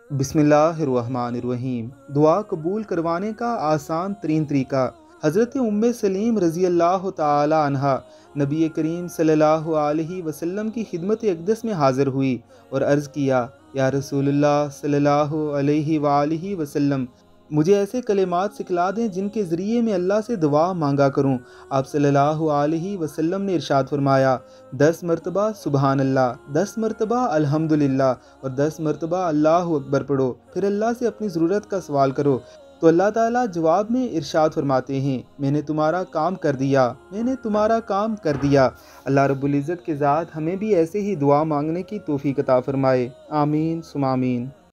बिस्मिल्लाहिर्रहमानिर्रहीम। दुआ कबूल करवाने का आसान तरीन तरीका। हज़रत उम्मे सलीम रज़ी अल्लाह ताला अन्हा नबी करीम सल्लल्लाहु अलैहि वसल्लम की खिदमत अक़दस में हाज़िर हुई और अर्ज़ किया, या रसूलुल्लाह सल्लल्लाहु अलैहि वसल्लम, मुझे ऐसे कलिमात सिखला दें जिनके ज़रिए मैं अल्लाह से दुआ मांगा करूं। आप सल्लल्लाहु अलैहि वसल्लम ने इरशाद फरमाया, 10 मरतबा सुबहान अल्लाह, 10 मरतबा अल्हम्दुलिल्लाह और 10 मरतबा अल्लाहु अकबर पढ़ो। फिर अल्लाह से अपनी ज़रूरत का सवाल करो तो अल्लाह ताला जवाब में इरशाद फरमाते हैं, मैंने तुम्हारा काम कर दिया, मैंने तुम्हारा काम कर दिया। अल्लाह रब्बुल इज़्ज़त के ज़ात हमें भी ऐसे ही दुआ मांगने की तौफ़ीक अता फ़रमाए। आमीन सुम आमीन।